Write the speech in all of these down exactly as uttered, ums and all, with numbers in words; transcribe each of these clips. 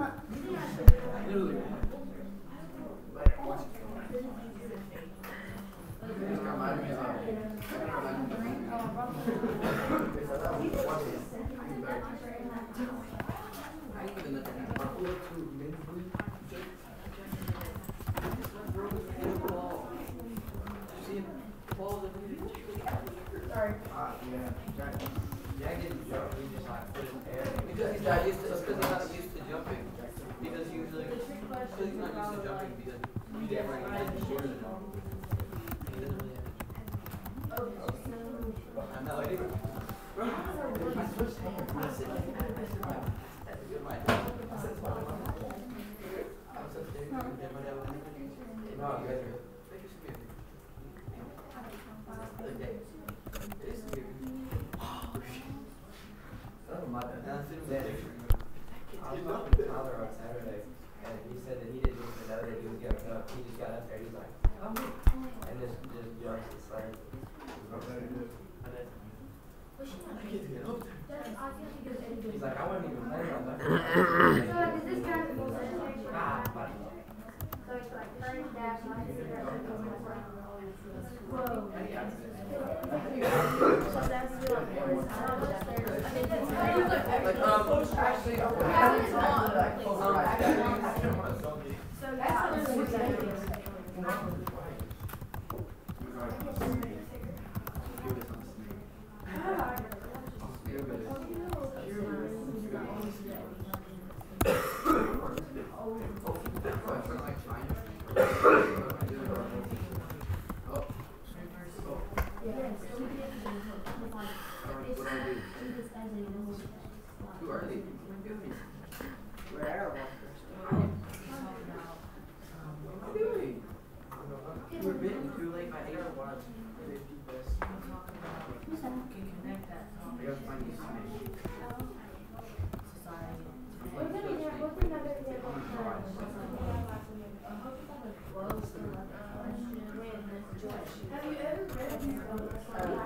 Literally. Sorry. Uh, yeah. Jack didn't jump, he just like put his hair. Because he's not used to, because he's not used to jumping. Because usually, because he's not used to jumping because he didn't really get the shorter than him. He doesn't really have I know, I didn't. Bro, I switched hands. I said, that's a good one. I said, it's fine. I was upstairs, and then my dad went in. No, you guys are. Thank you, Samir. Other day. It is Samir. Oh, my dad. I was talking to Tyler on Saturday, and he said that he didn't even know that he was going to come up. He just got up there, he's like, oh, and just, just jumps the sled. He's like, I wasn't even planning on that. So, is this kind of the Ah, buddy. So it's like first dash, like whoa. So that's still like worse. I don't know if there's, I mean, that's kind of like, um, actually, yeah, it's not. So that's what it's like. Who are they? Where are they? What are you doing? You were bitten too late by eight or one. They keep this. I gotta find you some. We're gonna get, we're gonna get, we're gonna Have you ever read these books?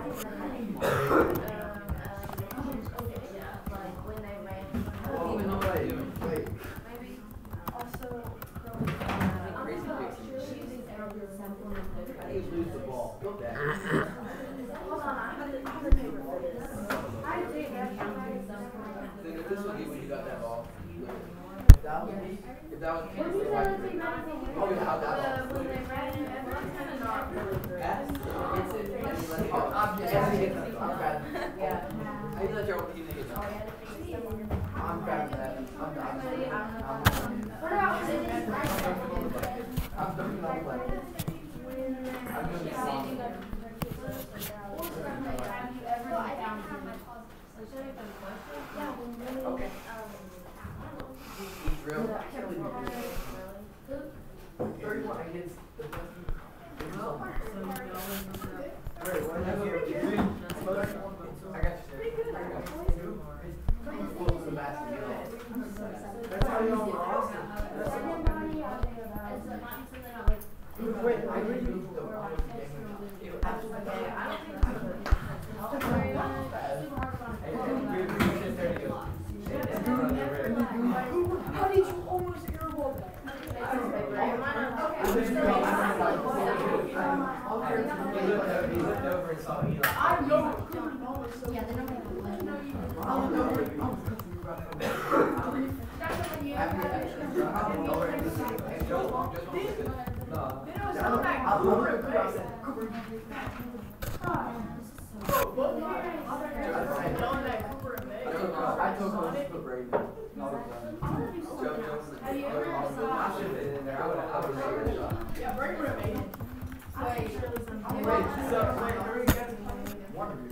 Like when they ran. Oh, no way. Wait. Maybe also I'm Crazy just choosing every supplement. How do you lose the ball? Go back. Hold on, I have the, I have the paper for this. I did actually. Think if this was you when you got that ball. If that was me, if that was me, What did you say the thing about the oh, yeah, how that when they ran it, everyone's kind of not really good. That's it. Gets it. And you let it go. I'm just I'm bad. Yeah. How you let your own team get it? I'm bad at that. I'm bad. What about when they just ran I'm doing all like I'm doing the song. Have you ever found Okay. He's real. I can't believe you. thirty-one against the best. Alright, what have you? I got you. I got you. Close the basket. That's how you all are. Wait, I really moved the ball. How did you almost airball that? I know. Yeah, they don't have a leg. I told him to put Brady. Have you ever I should have been in there. I would have. I would have made a shot. Yeah, Brady would have made it. Wait, Wait, so wait, where are you guys? One of you.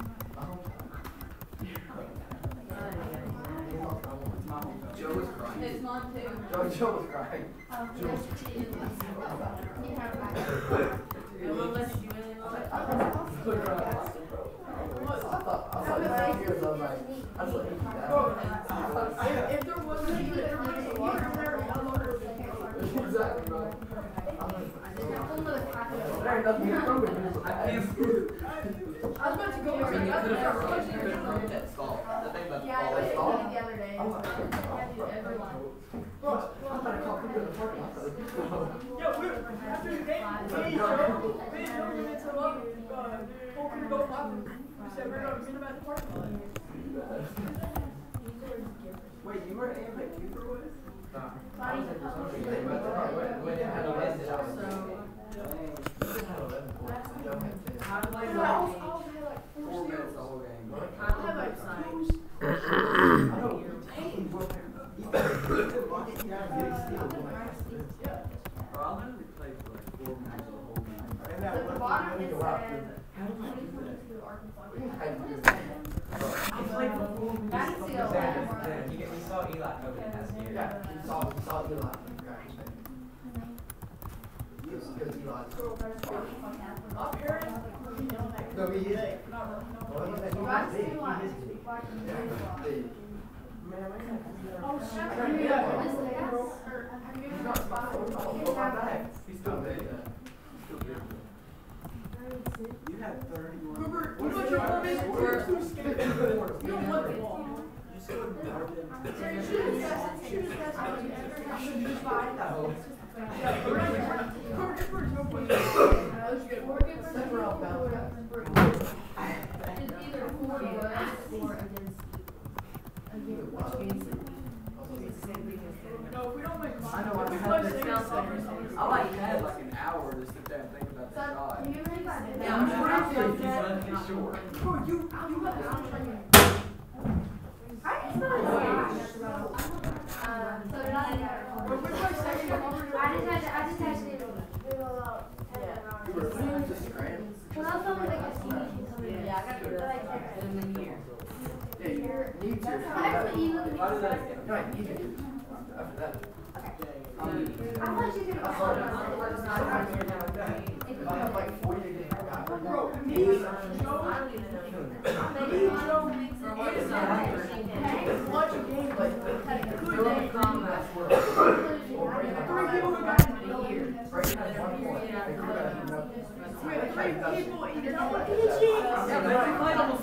Joe was crying. it's mine too. Joe, Joe was crying. Um, Joe was there's two. You have a I thought, I thought this years, I was like, I was like, that. If there wasn't even there was a water there, I would have Exactly, bro. There ain't nothing wrong with this. I can't prove it. I was about to go. I mean, you could have broken that stall. The thing about the Yeah, ball I is did it stall. the other day. Oh, Have you ever like Well, well, I thought I called people in the parking lot. Yeah, we after the game, me and Joe, me and Joe went into up, uh, Polk and Go Pop. We said we're gonna meet him at the parking lot. Wait, you were able to keep her with? Nah. Body I was in for some reason, but when, when it had eleven, I was like, it had eleven points, and Joe had ten. How do I I was, I was had like four Four minutes steals. the whole game. How do I sign? I know, dang, well, he walked it down, getting steals, I'm like, that's good. Bro, I literally played for like four minutes the whole game. And So that the one, bottom let me it go out said there. How do I twenty do that? twenty-two Arkansas. I didn't do that. I played for four minutes. That's the Exactly. eleven. You get, we saw Eli Cogan last year. Yeah, he saw, he saw Eli from practice. Because, because Eli. Up here, No, he is. not really, no. Well, he, he Last is big, two he lines. is big. Yeah, big. Man, I got Oh, shut up. Have you Yeah. ever- This is gas? Or have you ever He's not spotted spotted. a Oh, kid oh, my have bag. that? He's still big. Still big. You had thirty-one. Cooper, you know what your form is? We're too scared. You don't want the ball. You scored more than. Sir, you should have tested, you should have tested. I should just buy that. Yeah, we're not gonna- Cooper, get first, no point. Four good for Several outbound guys. It's either four good or against. Against which means No, if we don't make I know, I we had play to- second summer. I like had like an hour to sit there and think about the shot. Can you read that? Yeah, I'm sure I it's like that. Sure. Cooper, you, you have just feel like Um, so did I. When we play second summer, I just had to, I just had to do a little ten You were rounds. just scrambling. Well, that's only like a C D coming. Yeah, I got to do Like, that in a year. Yeah, you need to. That's how I you look at me. Why did I- No, I need to. After that. I thought you could have gone If I have like forty to get back. bro, me, I Joe, don't even know. me, Joe, hey, watch a game, like, had a good Really day. calm that. Or bring like Three people who one got in a year. Right, one point. They could have enough. We had three people, you know, Yeah, but if you played almost